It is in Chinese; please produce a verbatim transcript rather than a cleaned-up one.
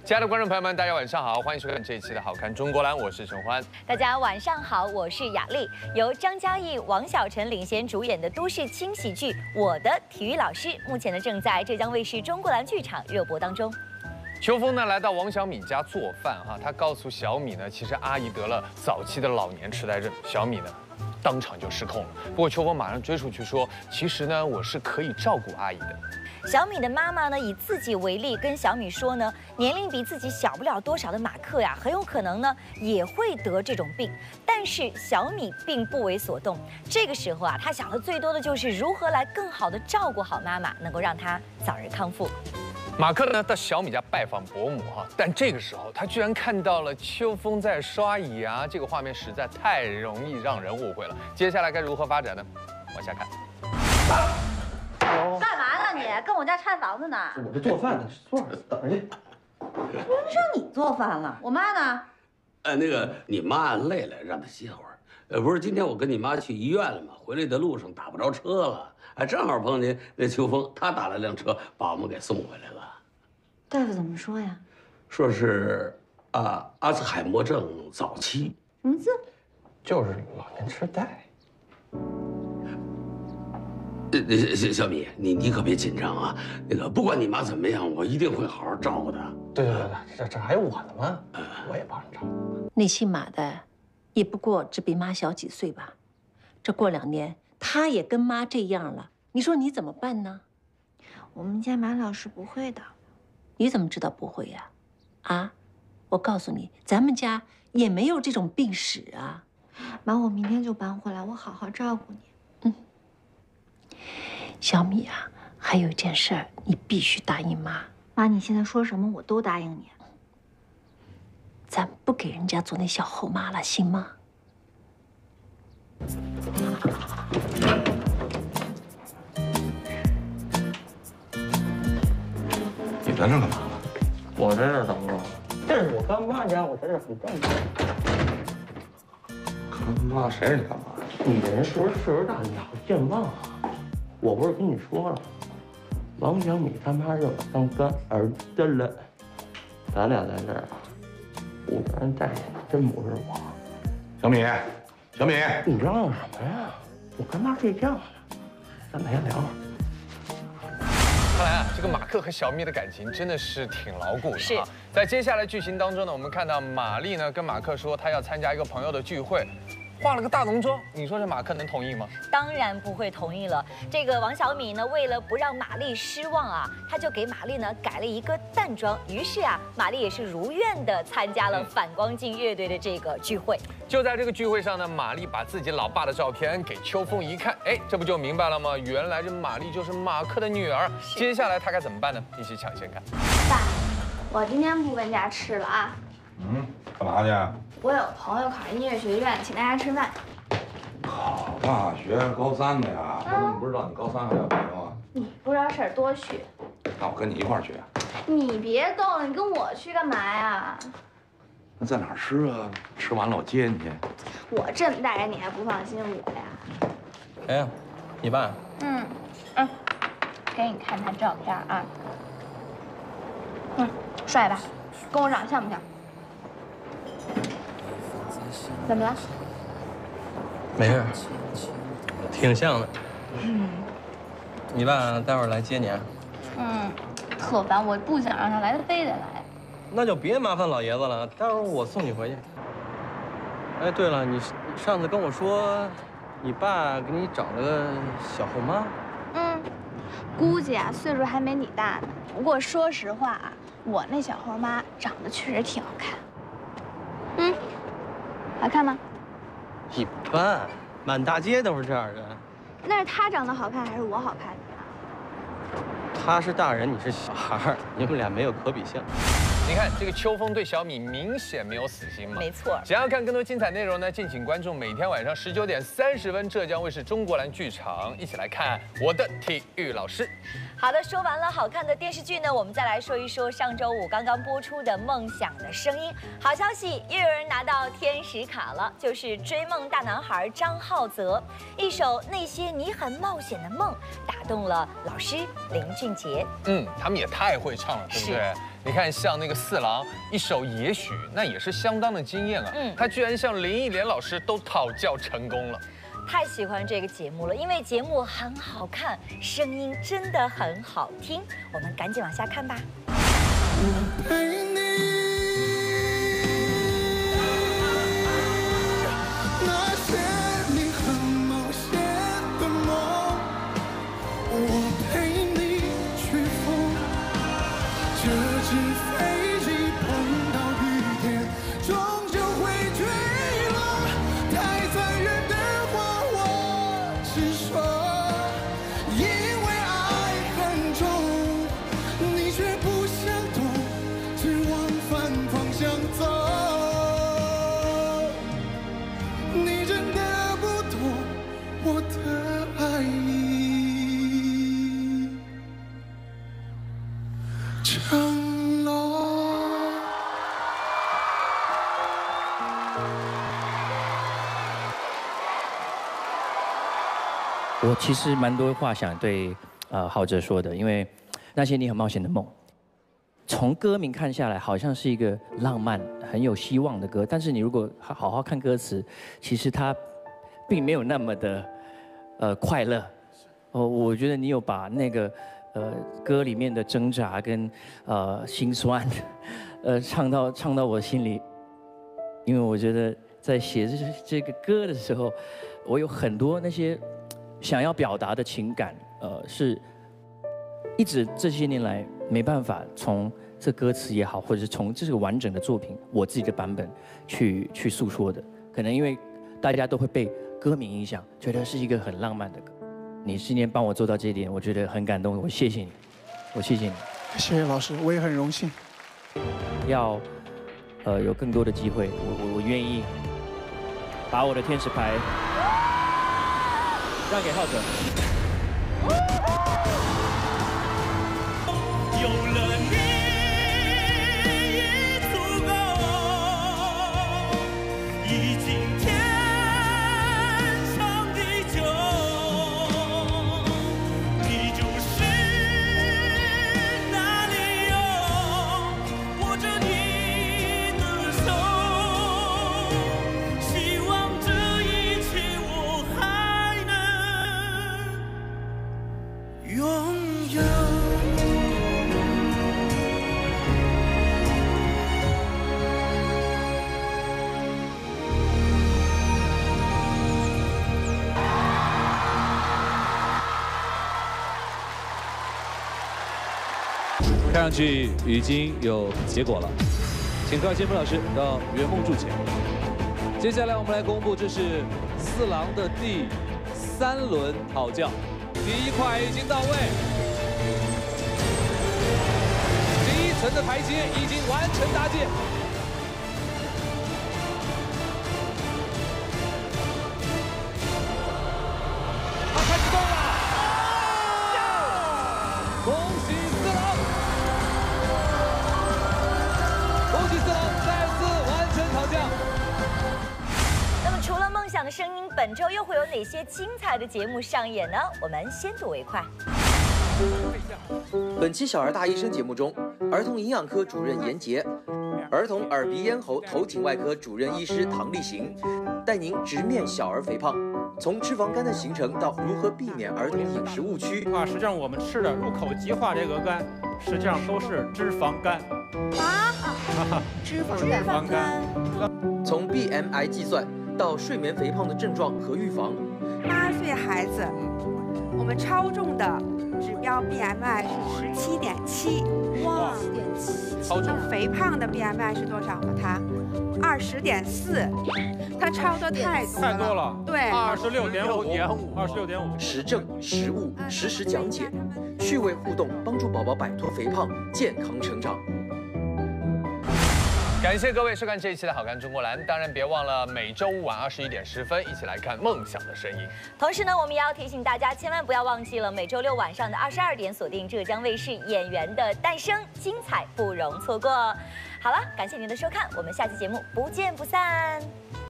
亲爱的观众朋友们，大家晚上好，欢迎收看这一期的《好看中国蓝》，我是陈欢。 大家晚上好，我是雅丽。由张嘉译、王晓晨领衔主演的都市轻喜剧《我的体育老师》，目前呢正在浙江卫视中国蓝剧场热播当中。 秋风呢来到王小米家做饭哈，他告诉小米呢，其实阿姨得了早期的老年痴呆症。小米呢当场就失控了。不过秋风马上追出去说，其实呢我是可以照顾阿姨的。 小米的妈妈呢，以自己为例，跟小米说呢，年龄比自己小不了多少的马克呀，很有可能呢也会得这种病。但是小米并不为所动。这个时候啊，他想的最多的就是如何来更好的照顾好妈妈，能够让她早日康复。 马克呢到小米家拜访伯母哈，但这个时候他居然看到了秋风在刷牙，这个画面实在太容易让人误会了。接下来该如何发展呢？往下看。 干嘛呢你？跟我家拆房子呢？ 我这做饭呢，坐着等着去。 轮上你做饭了，我妈呢？ 呃，那个你妈累了，让她歇会儿。呃，不是今天我跟你妈去医院了吗？回来的路上打不着车了，哎，正好碰见那秋风，他打了辆车把我们给送回来了。 大夫怎么说呀？ 说是啊，阿兹海默症早期。 什么字？ 就是老年痴呆。 呃，小小米，你你可别紧张啊！那个，不管你妈怎么样，我一定会好好照顾她。 对对对对，这这还有我呢吗？我也帮着照顾。 那姓马的，也不过只比妈小几岁吧。这过两年，他也跟妈这样了，你说你怎么办呢？ 我们家马老师不会的。 你怎么知道不会呀？啊，我告诉你，咱们家也没有这种病史啊。 妈，我明天就搬回来，我好好照顾你。 小米啊，还有一件事儿，你必须答应妈。 妈，你现在说什么我都答应你。 咱不给人家做那小后妈了，行吗？ 你在这干嘛？ 我在这儿等着。这是我干妈家，我在这儿很正常。 干妈？谁是你干妈？ 你这人是不是岁数大，你好健忘啊？ 我不是跟你说了，王小米他妈认我当干儿子了，咱俩在这儿，五个人在一起，真不是我。 小米，小米， 你嚷嚷什么呀？我干妈睡觉呢，咱们先聊会儿。 看来啊，这个马克和小米的感情真的是挺牢固的是啊。在接下来剧情当中呢，我们看到玛丽呢跟马克说她要参加一个朋友的聚会。 化了个大浓妆，你说这马克能同意吗？ 当然不会同意了。这个王小米呢，为了不让玛丽失望啊，他就给玛丽呢改了一个淡妆。于是啊，玛丽也是如愿的参加了反光镜乐队的这个聚会。 就在这个聚会上呢，玛丽把自己老爸的照片给秋风一看，哎，这不就明白了吗？原来这玛丽就是马克的女儿。接下来他该怎么办呢？一起抢先看。 爸，我今天不跟家吃了啊。 嗯，干嘛去？ 我有朋友考上音乐学院，请大家吃饭。 考大学高三的呀？我怎么不知道你高三还有朋友啊？ 你不知道事儿多去。 那我跟你一块儿去。 你别逗了，你跟我去干嘛呀？ 那在哪儿吃啊？吃完了我接你去。 我这么大人，你还不放心我呀？ 哎，你爸？ 嗯嗯，给你看他照片啊。嗯，帅吧？跟我长得像不像？ 怎么了？ 没事，挺像的。嗯，你爸待会儿来接你啊？ 嗯，特烦，我不想让他来，他非得来。 那就别麻烦老爷子了，待会儿我送你回去。哎，对了，你上次跟我说，你爸给你找了个小后妈。 嗯，估计啊岁数还没你大呢。不过说实话啊，我那小后妈长得确实挺好看。嗯。 好看吗？ 一般，满大街都是这样的。 那是他长得好看还是我好看的？ 他是大人，你是小孩，你们俩没有可比性。 你看这个秋风对小米明显没有死心嘛。 没错。 想要看更多精彩内容呢，敬请关注每天晚上十九点三十分浙江卫视中国蓝剧场，一起来看我的体育老师。 好的，说完了好看的电视剧呢，我们再来说一说上周五刚刚播出的《梦想的声音》。好消息，又有人拿到天使卡了，就是追梦大男孩张浩泽。一首《那些你很冒险的梦》打动了老师林俊杰。 嗯，他们也太会唱了，对不对？ 你看，像那个四郎一首《也许》，那也是相当的惊艳啊。嗯，他居然向林忆莲老师都讨教成功了。 太喜欢这个节目了，因为节目很好看，声音真的很好听。我们赶紧往下看吧。 我陪你，那些你很冒险的梦，我陪你去疯。这只飞机碰到雨天，终究会坠落。太残忍的话，我只说，因为爱很重，你却不想懂，只往反方向走。你真的不懂我的爱已承诺。 我其实蛮多话想对呃浩哲说的，因为那些你很冒险的梦，从歌名看下来，好像是一个浪漫、很有希望的歌，但是你如果好好看歌词，其实它并没有那么的呃快乐。哦，我觉得你有把那个呃歌里面的挣扎跟呃心酸，呃唱到唱到我心里，因为我觉得在写这这个歌的时候，我有很多那些想要表达的情感，呃，是一直这些年来没办法从这歌词也好，或者是从这个完整的作品我自己的版本去去诉说的。可能因为大家都会被歌名影响，觉得是一个很浪漫的歌。你今天帮我做到这一点，我觉得很感动，我谢谢你，我谢谢你。 谢谢老师，我也很荣幸。 要呃有更多的机会，我我我愿意把我的天使牌让给浩哲。 有了你已足够，已经天长地久。你就是那理由，握着你的手，希望这一切我还能拥有。 看上去已经有结果了，请高先锋老师到圆梦柱前。接下来我们来公布，这是四郎的第三轮讨教，第一块已经到位，第一层的台阶已经完成搭建。他开始动了，恭喜四郎！恭喜四郎再次完成讨教。 那么除了梦想的声音，本周又会有哪些精彩的节目上演呢？我们先睹为快。 本期《小儿大医生》节目中，儿童营养科主任严杰，儿童耳鼻咽喉头颈外科主任医师唐立行，带您直面小儿肥胖，从脂肪肝的形成到如何避免儿童饮食误区。 啊，实际上我们吃的入口即化这鹅肝，实际上都是脂肪肝。 啊，脂肪脂肪肝。 从 B M I 计算到睡眠肥胖的症状和预防。 八岁孩子，我们超重的指标 B M I 是十七点七，哇，十点七。 超重。 肥胖的 B M I 是多少呢？它二十点四，它超的太多了。 太多了。 对。 二十六点五，二十六点五。 实证、实物、实时讲解，趣味互动，帮助宝宝摆脱肥胖，健康成长。 感谢各位收看这一期的《好看中国蓝》，当然别忘了每周五晚二十一点十分一起来看《梦想的声音》。 同时呢，我们也要提醒大家，千万不要忘记了每周六晚上的二十二点锁定浙江卫视《演员的诞生》，精彩不容错过。好了，感谢您的收看，我们下期节目不见不散。